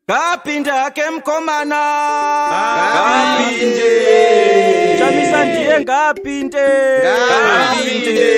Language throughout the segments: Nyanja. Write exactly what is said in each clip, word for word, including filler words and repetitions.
Kapinda kemkomana Kapinde Chamisa ndiye ngapinde Kapinde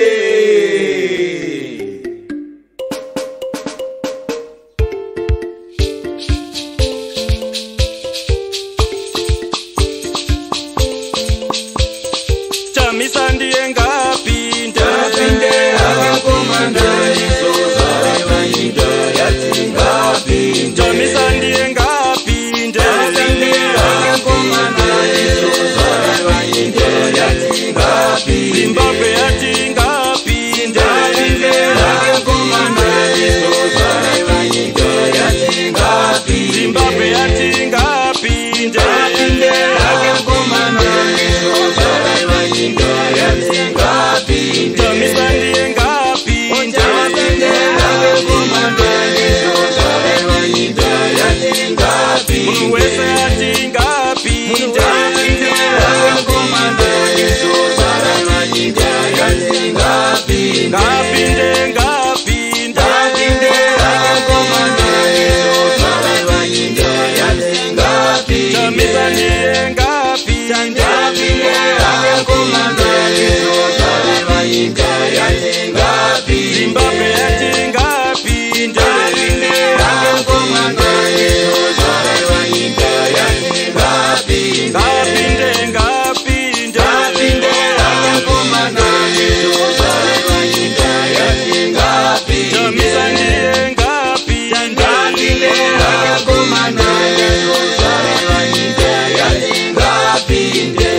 Chamisa ndiye ngapinde Kapinde akakomanda isoza vanyika yati ngapinde Chamisa ndiye ngapinde Kapinde akakomanda isoza vanyika yati ngapinde Zimbabwe yati ngapinde Kapinde akakomanda isoza vanyika yati ngapinde Zimbabwe yati ngapinde Kapinde akakomanda isoza vanyika yati ngapinde Chamisa ndiye ngapinde Kapinde akakomanda isoza vanyika yati ngapinde Munhu wese yati ngapinde Kapinde akakomanda isoza vanyika yati ngapinde Ngapinde ngapinde Kapinde akakomanda isoza vanyika yati ngapinde Chamisa ndiye ngapinde Kapinde akakomanda isoza vanyika yati ngapinde Zimbabwe yati ngapinde Kapinde akakomanda isoza vanyika yati ngapinde Ngapinde ngapinde Kapinde akakomanda isoza vanyika yati ngapinde Chamisa ndiye ngapinde Kapinde akakomanda isoza vanyika yati ngapinde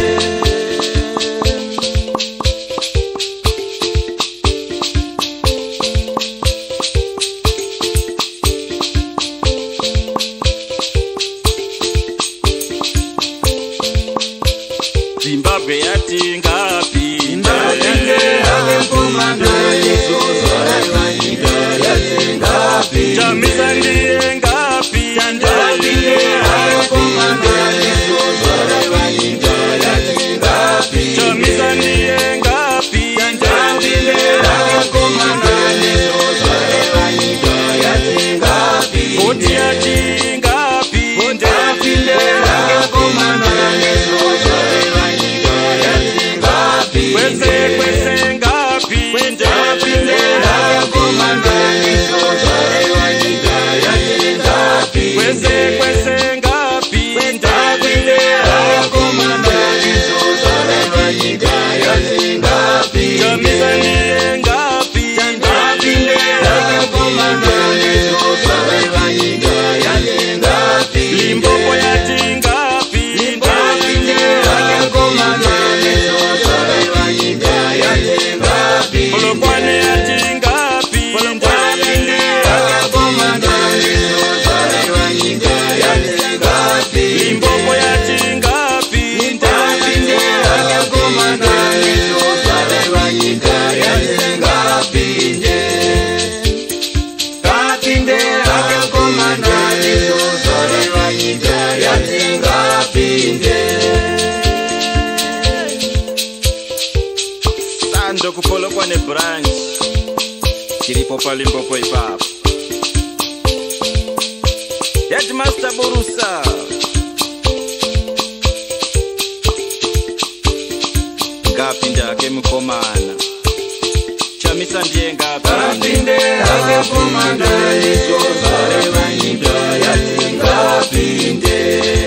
Zimbabwe yati ngapinde Kapinde akakomanda isoza vanyika yati ngapinde Chamisa ndiye ngapinde Kapinde akakomanda isoza vanyika yati ngapinde Chamisa ndiye ngapinde Kapinde akakomanda isoza vanyika yati ngapinde Koti yati ngapinde Kapinde akakomanda isoza vanyika yati ngapinde Kwese kwese ngapinde Kapinde akakomanda isoza vanyika yati ngapinde Kwese kwese ngapinde Kapinde akakomanda isoza vanyika yati ngapinde Chamisa ndiye ngapinde Kapinde akakomanda isoza vanyika yati ngapinde Limpopo yati ngapinde Kapinde akakomanda isoza vanyika yati ngapinde Polokwane yati ngapinde Kapinde akakomanda isoza vanyika yati ngapinde Limpopo yati ngapinde Kapinde akakomanda isoza vanyika yati ngapinde Kapinde akakomanda isoza vanyika yati ngapinde Sando kupolokwane branch Chiripo pa Limpopo ipapo Headmaster Borusa Ngapinde akemkomana Chamisa ndiye ngapinde Kapinde akakomanda isoza vanyika yati ngapinde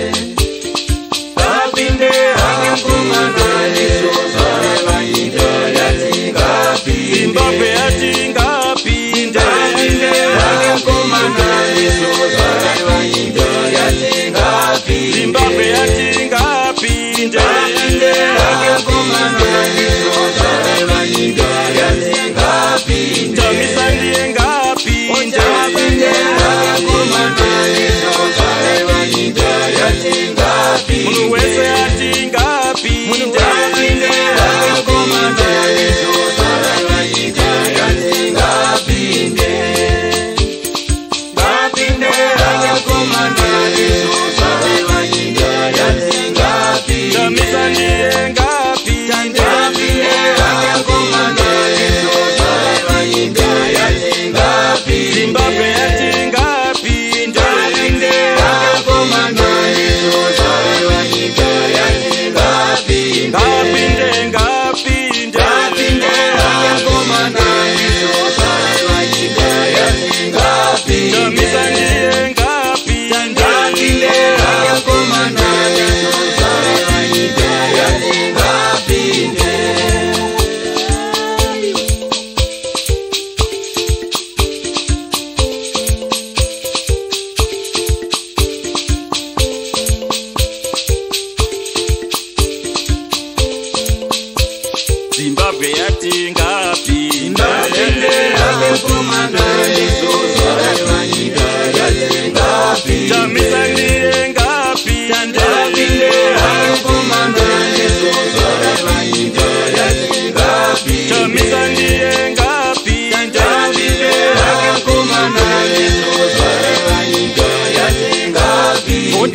Kapinde akakomanda isoza vanyika yati ngapinde Zimbabwe yati ngapinde Kapinde akakomanda isoza vanyika yati ngapinde Zimbabwe yati ngapinde Kapinde akakomanda isoza vanyika yati ngapinde Chamisa ndiye ngapinde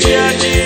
yati